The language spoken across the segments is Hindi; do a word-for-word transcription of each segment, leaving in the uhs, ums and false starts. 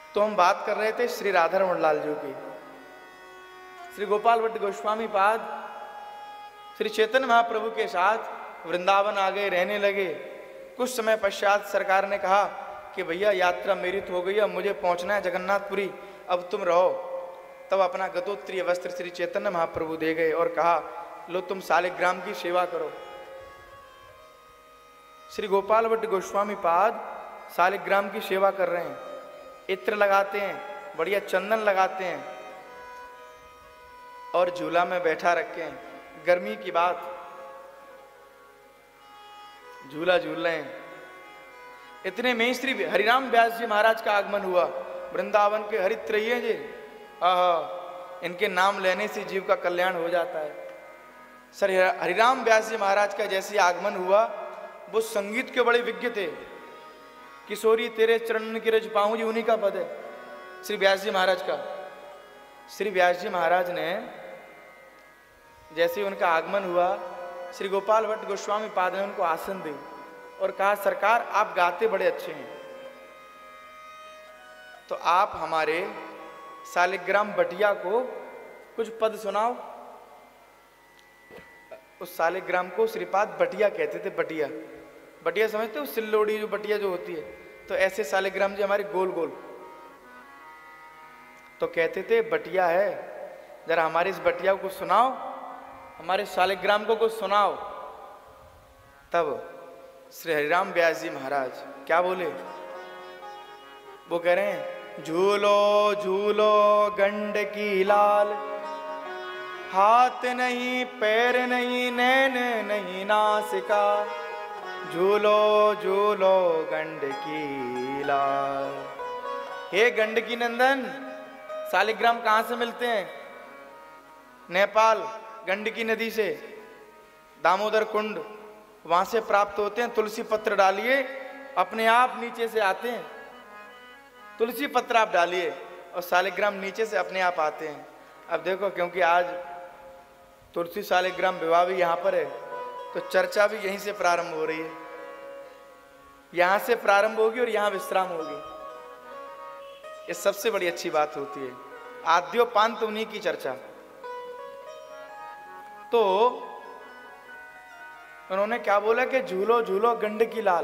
तो हम बात कर रहे थे श्री राधा रमण लाल जी की। श्री गोपाल भट्ट गोस्वामी पाद श्री चैतन्य महाप्रभु के साथ वृंदावन आ गए, रहने लगे। कुछ समय पश्चात सरकार ने कहा कि भैया यात्रा मेरी तो हो गई, अब मुझे पहुंचना है जगन्नाथपुरी, अब तुम रहो। तब अपना गतोत्तरीय वस्त्र श्री चैतन्य महाप्रभु दे गए और कहा लो तुम सालिग्राम की सेवा करो। श्री गोपाल भट्ट गोस्वामी पाद सालिग्राम की सेवा कर रहे हैं, इत्र लगाते हैं, बढ़िया चंदन लगाते हैं और झूला में बैठा रखे हैं। गर्मी की बात, झूला झूल रहे हैं। इतने में श्री हरिराम व्यास जी महाराज का आगमन हुआ। वृंदावन के हरित रहिए जी, आहा, इनके नाम लेने से जीव का कल्याण हो जाता है। सर हरिराम व्यास जी महाराज का जैसे आगमन हुआ, वो संगीत के बड़े विज्ञ थे। किशोरी तेरे चरण की रज पाऊं जी, उन्हीं का पद है श्री व्यास जी महाराज का। श्री व्यास जी महाराज ने जैसे उनका आगमन हुआ, श्री गोपाल भट्ट गोस्वामी पाद ने उनको आसन दी और कहा सरकार आप गाते बड़े अच्छे हैं, तो आप हमारे सालिग्राम बटिया को कुछ पद सुनाओ। उस सालिग्राम को श्रीपाद बटिया कहते थे। बटिया बटिया समझते हो, सिल्लोड़ी जो बटिया जो होती है, तो ऐसे सालिग्राम जी हमारे गोल गोल, तो कहते थे बटिया है, जरा हमारे इस बटिया को सुनाओ, हमारे सालिग्राम को कुछ सुनाओ। तब श्री हरिराम व्यास जी महाराज क्या बोले, वो कह रहे हैं झूलो झूलो गंड की लाल, हाथ नहीं पैर नहीं नैन नहीं नासिका, झूलो झूलो गंड की लाल। हे गंड की नंदन, सालिग्राम कहां से मिलते हैं? नेपाल गंडकी नदी से, दामोदर कुंड वहां से प्राप्त होते हैं। तुलसी पत्र डालिए, अपने आप नीचे से आते हैं। तुलसी पत्र आप डालिए और सालिग्राम नीचे से अपने आप आते हैं। अब देखो, क्योंकि आज तुलसी सालिग्राम विवाह भी यहाँ पर है, तो चर्चा भी यहीं से प्रारंभ हो रही है। यहां से प्रारंभ होगी और यहां विश्राम होगी। ये सबसे बड़ी अच्छी बात होती है, आद्योपांत उन्हीं की चर्चा। तो उन्होंने क्या बोला कि झूलो झूलो गंडकी लाल,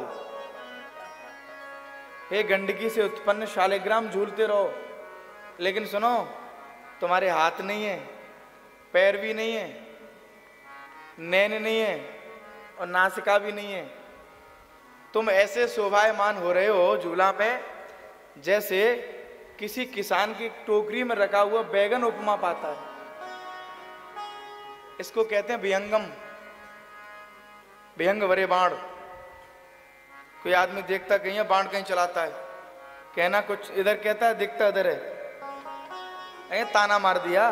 हे गंडकी से उत्पन्न शालिग्राम झूलते रहो, लेकिन सुनो तुम्हारे हाथ नहीं है, पैर भी नहीं है, नैन नहीं है और नासिका भी नहीं है। तुम ऐसे शोभायमान हो रहे हो झूला पे जैसे किसी किसान की टोकरी में रखा हुआ बैगन उपमा पाता है। इसको कहते हैं विहंगम, विहंग वरे बाण। कोई आदमी देखता कहीं है, बाण कहीं चलाता है, कहना कुछ इधर कहता है, दिखता इधर है, ताना मार दिया।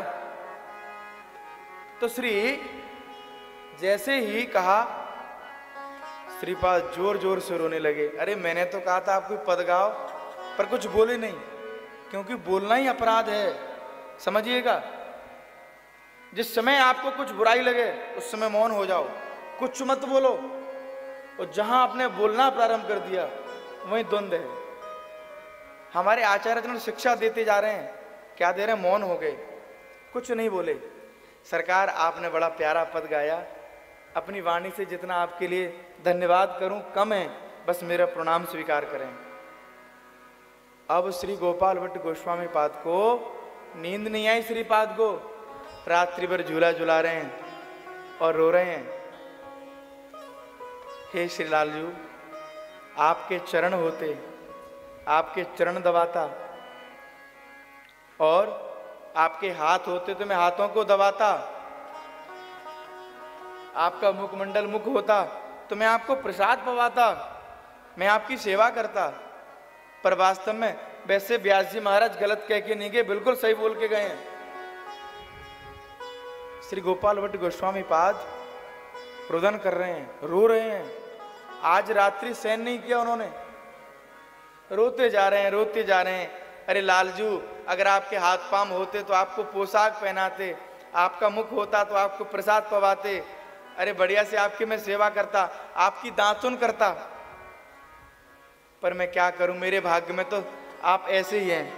तो श्री जैसे ही कहा, श्रीपाद जोर जोर से रोने लगे। अरे मैंने तो कहा था आप कोई पद गाओ, पर कुछ बोले नहीं, क्योंकि बोलना ही अपराध है, समझिएगा। जिस समय आपको कुछ बुराई लगे उस समय मौन हो जाओ, कुछ मत बोलो। और जहां आपने बोलना प्रारंभ कर दिया वहीं द्वंद्व है। हमारे आचार्य जन शिक्षा देते जा रहे हैं, क्या दे रहे हैं? मौन हो गए, कुछ नहीं बोले। सरकार आपने बड़ा प्यारा पद गाया, अपनी वाणी से जितना आपके लिए धन्यवाद करूं कम है, बस मेरा प्रणाम स्वीकार करें। अब श्री गोपाल भट्ट गोस्वामी पाद को नींद नहीं आई। श्रीपाद को रात्रि भर झूला झुला रहे हैं और रो रहे हैं। हे श्री लालजू, आपके चरण होते, आपके चरण दबाता, और आपके हाथ होते तो मैं हाथों को दबाता, आपका मुखमंडल मुख होता तो मैं आपको प्रसाद पवाता, मैं आपकी सेवा करता। पर वास्तव में वैसे व्यास जी महाराज गलत कह के नहीं गए, बिल्कुल सही बोल के गए हैं। श्री गोपाल भट्ट गोस्वामी पाद रुदन कर रहे हैं, रो रहे हैं। आज रात्रि सहन नहीं किया उन्होंने, रोते जा रहे हैं, रोते जा रहे हैं। अरे लालजू, अगर आपके हाथ पाम होते तो आपको पोशाक पहनाते, आपका मुख होता तो आपको प्रसाद पवाते, अरे बढ़िया से आपकी मैं सेवा करता, आपकी दातुन करता। पर मैं क्या करूं, मेरे भाग्य में तो आप ऐसे ही हैं।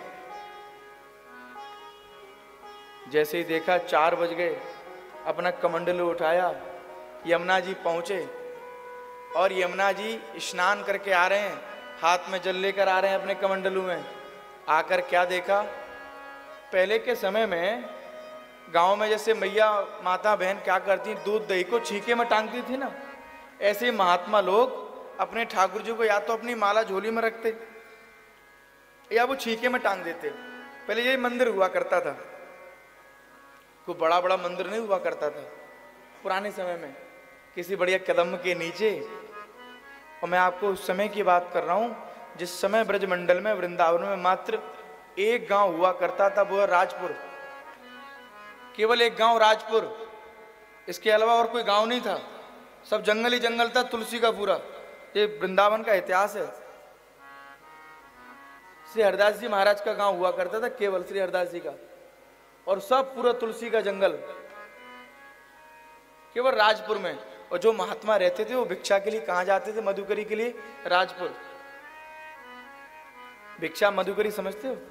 जैसे ही देखा चार बज गए, अपना कमंडलू उठाया, यमुना जी पहुंचे और यमुना जी स्नान करके आ रहे हैं, हाथ में जल लेकर आ रहे हैं अपने कमंडलू में। आकर क्या देखा, पहले के समय में गांव में जैसे मैया माता बहन क्या करती, दूध दही को छीके में टांगती थी ना, ऐसे ही महात्मा लोग अपने ठाकुर जी को या तो अपनी माला झोली में रखते या वो छीके में टांग देते। पहले यही मंदिर हुआ करता था, कोई बड़ा बड़ा मंदिर नहीं हुआ करता था पुराने समय में, किसी बढ़िया कदम के नीचे। और मैं आपको उस समय की बात कर रहा हूं जिस समय ब्रजमंडल में वृंदावन में मात्र एक गांव हुआ करता था, वो है राजपुर। केवल एक गांव राजपुर, इसके अलावा और कोई गांव नहीं था, सब जंगल ही जंगल था, तुलसी का पूरा। ये वृंदावन का इतिहास है। श्री हरदास जी महाराज का गांव हुआ करता था, केवल श्री हरदास जी का, और सब पूरा तुलसी का जंगल केवल राजपुर में। और जो महात्मा रहते थे वो भिक्षा के लिए कहां जाते थे, मधुकरी के लिए, राजपुर। भिक्षा मधुकरी समझते हो?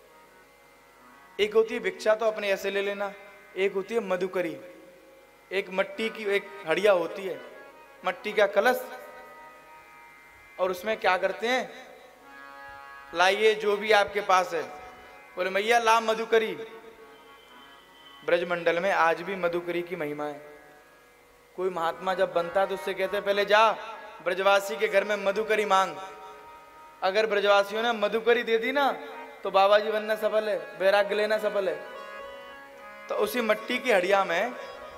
एक होती है भिक्षा तो अपने ऐसे ले लेना, एक होती है मधुकरी। एक मट्टी की एक हड़िया होती है, मट्टी का कलश, और उसमें क्या करते हैं, लाइए जो भी आपके पास है। बोले मैया ला मधुकरी। ब्रजमंडल में आज भी मधुकरी की महिमा है। कोई महात्मा जब बनता है तो उससे कहते हैं पहले जा ब्रजवासी के घर में मधुकरी मांग। अगर ब्रजवासियों ने मधुकरी दे दी ना तो बाबा जी बनना सफल है, वैराग्य लेना सफल है। तो उसी मट्टी की हड़िया में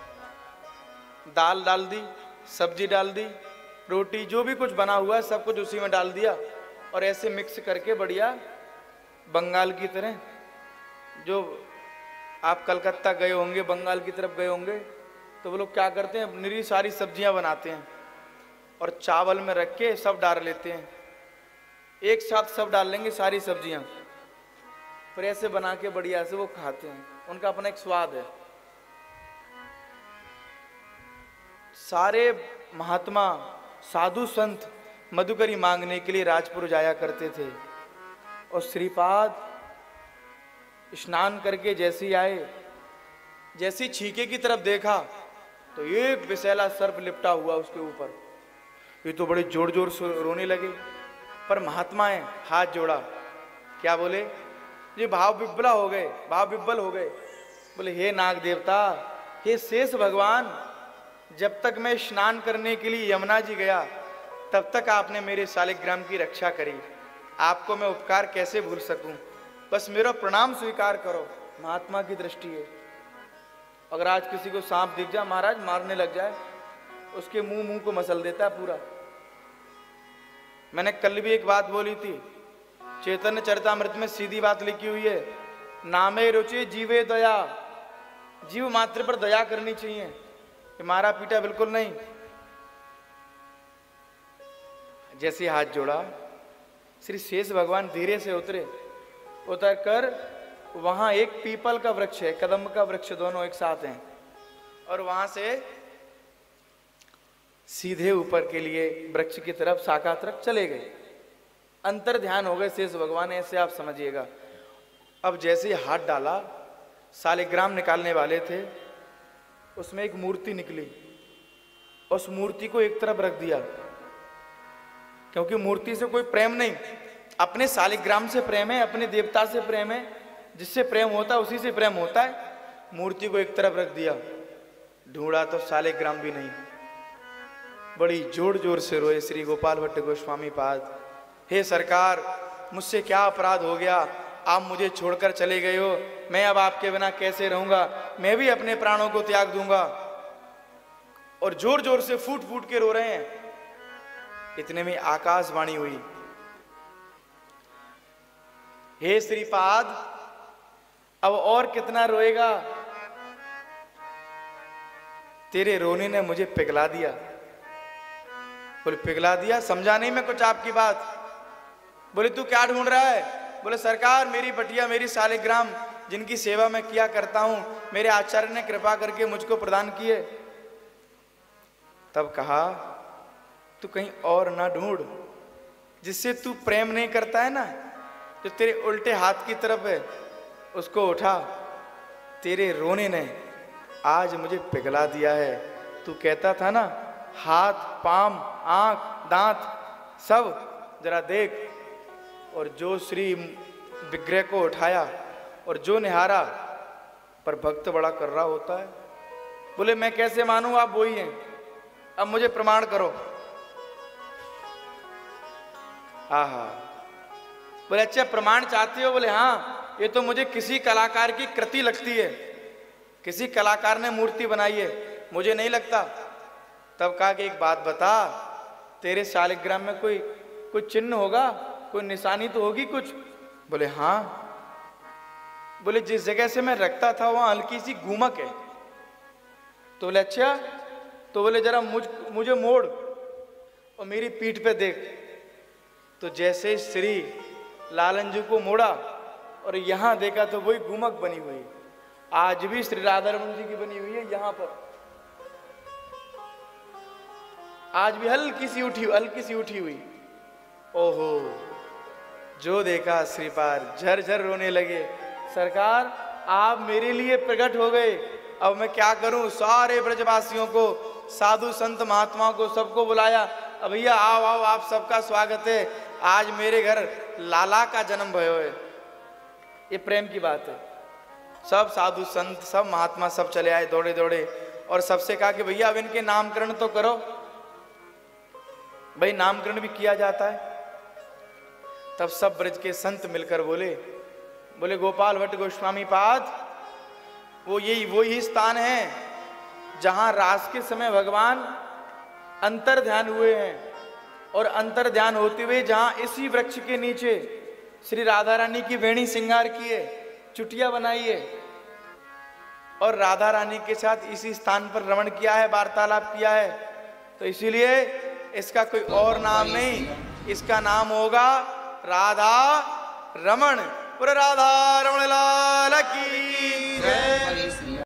दाल डाल दी, सब्जी डाल दी, रोटी, जो भी कुछ बना हुआ है सब कुछ उसी में डाल दिया, और ऐसे मिक्स करके बढ़िया बंगाल की तरह, जो आप कलकत्ता गए होंगे, बंगाल की तरफ गए होंगे, तो वो लोग क्या करते हैं, निरी सारी सब्जियां बनाते हैं और चावल में रख के सब डाल लेते हैं, एक साथ सब डाल लेंगे सारी सब्जियां, फिर ऐसे बना के बढ़िया से वो खाते हैं। उनका अपना एक स्वाद है। सारे महात्मा साधु संत मधुकरी मांगने के लिए राजपुर जाया करते थे। और श्रीपाद स्नान करके जैसे ही आए, जैसी छीके की तरफ देखा तो एक विषैला सर्प लिपटा हुआ उसके ऊपर। ये तो बड़े जोर जोर से रोने लगे, पर महात्मा है, हाथ जोड़ा, क्या बोले, ये भाव विब्बला हो गए, भाव विब्बल हो गए। बोले हे नाग देवता, हे शेष भगवान, जब तक मैं स्नान करने के लिए यमुना जी गया तब तक आपने मेरे शालिग्राम की रक्षा करी, आपको मैं उपकार कैसे भूल सकूं, बस मेरा प्रणाम स्वीकार करो। महात्मा की दृष्टि है। अगर आज किसी को सांप दिख जाए महाराज, मारने लग जाए, उसके मुंह मुंह को मसल देता है पूरा। मैंने कल भी एक बात बोली थी, चैतन्य चरितामृत में सीधी बात लिखी हुई है, नामे रुचि जीवे दया, जीव मात्र पर दया करनी चाहिए, कि मारा पीटा बिल्कुल नहीं। जैसे हाथ जोड़ा, श्री शेष भगवान धीरे से उतरे, उतर कर वहां एक पीपल का वृक्ष है, कदम का वृक्ष, दोनों एक साथ हैं, और वहां से सीधे ऊपर के लिए वृक्ष की तरफ शाखा तरफ चले गए। अंतर ध्यान हो गए शेष भगवान, ऐसे आप समझिएगा। अब जैसे हाथ डाला, शालिग्राम निकालने वाले थे, उसमें एक मूर्ति निकली, उस मूर्ति को एक तरफ रख दिया, क्योंकि मूर्ति से कोई प्रेम नहीं, अपने शालिग्राम से प्रेम है, अपने देवता से प्रेम है, जिससे प्रेम होता है उसी से प्रेम होता है। मूर्ति को एक तरफ रख दिया, ढूंढा तो शालिग्राम भी नहीं। बड़ी जोर जोर से रोए श्री गोपाल भट्ट गोस्वामी पाद, हे सरकार, मुझसे क्या अपराध हो गया, आप मुझे छोड़कर चले गए हो, मैं अब आपके बिना कैसे रहूंगा, मैं भी अपने प्राणों को त्याग दूंगा। और जोर जोर से फूट फूट के रो रहे हैं। इतने में आकाशवाणी हुई, हे श्रीपाद, अब और कितना रोएगा, तेरे रोने ने मुझे पिघला दिया। बोले पिघला दिया, समझा नहीं मैं कुछ आपकी बात। बोले तू क्या ढूंढ रहा है? बोले सरकार, मेरी बटिया, मेरी शालिग्राम, जिनकी सेवा मैं किया करता हूं, मेरे आचार्य ने कृपा करके मुझको प्रदान किए। तब कहा, तू कहीं और ना ढूंढ, जिससे तू प्रेम नहीं करता है ना, जो तेरे उल्टे हाथ की तरफ है उसको उठा। तेरे रोने ने आज मुझे पिघला दिया है। तू कहता था ना हाथ, पाम, आंख, दांत सब जरा देख। और जो श्री विग्रह को उठाया और जो निहारा, पर भक्त बड़ा कर रहा होता है। बोले मैं कैसे मानूं, आप वही हैं, अब मुझे प्रमाण करो। आहा, बोले अच्छा प्रमाण चाहते हो? बोले हाँ, ये तो मुझे किसी कलाकार की कृति लगती है, किसी कलाकार ने मूर्ति बनाई है, मुझे नहीं लगता। तब कहा कि एक बात बता, तेरे शालिग्राम में कोई कोई चिन्ह होगा, कोई निशानी तो होगी कुछ? बोले हाँ। बोले जिस जगह से मैं रखता था वहां हल्की सी गूमक है। तो बोले अच्छा, तो बोले जरा मुझ मुझे मोड़ और मेरी पीठ पे देख। तो जैसे श्री लालन जी को मोड़ा और यहां देखा तो वही गूमक बनी हुई, आज भी श्री राधा रमन जी की बनी हुई है। यहां पर आज भी हल्की सी उठी हल्की सी उठी हुई। ओहो, जो देखा श्रीपाद झरझर रोने लगे। सरकार आप मेरे लिए प्रकट हो गए, अब मैं क्या करूं? सारे ब्रजवासियों को, साधु संत महात्माओं को, सबको बुलाया। अब भैया आओ आओ, आप सबका स्वागत है, आज मेरे घर लाला का जन्म भयो है। ये प्रेम की बात है। सब साधु संत, सब महात्मा सब चले आए दौड़े दौड़े और सबसे कहा कि भैया अब इनके नामकरण तो करो। भाई नामकरण भी किया जाता है। तब सब ब्रज के संत मिलकर बोले बोले गोपाल भट्ट गोस्वामी पाद, वो यही वो ही स्थान है जहां रास के समय भगवान अंतर ध्यान हुए हैं। और अंतर ध्यान होते हुए जहां इसी वृक्ष के नीचे श्री राधा रानी की वेणी श्रृंगार किए, चुटिया बनाई है और राधा रानी के साथ इसी स्थान पर रमण किया है, वार्तालाप किया है। तो इसीलिए इसका कोई और नाम नहीं, इसका नाम होगा राधा रमण। राधा रमण लाल की जय।